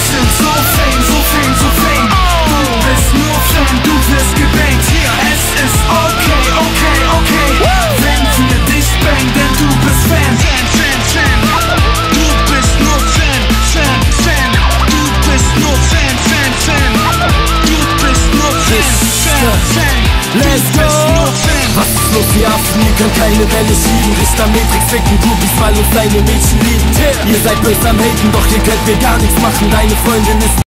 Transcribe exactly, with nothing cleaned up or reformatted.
sind so fame, so fame, so fame. Du bist nur Fan, du wirst gebankt. Es ist okay, okay, okay, wenn wir dich bangen, denn du bist Fan. Fan, Fan, Fan. Du bist nur Fan, Fan, Fan. Du bist nur Fan, Fan, Fan. Du bist nur Fan, Fan, Fan. Let's go! Was ist los, die Affen? Ihr könnt keine Welle schieben. Richter, Matrix, ficken, Groupies, weil uns deine Mädchen lieben. Ihr seid böse am Haten, doch ihr könnt mir gar nichts machen. Deine Freundin ist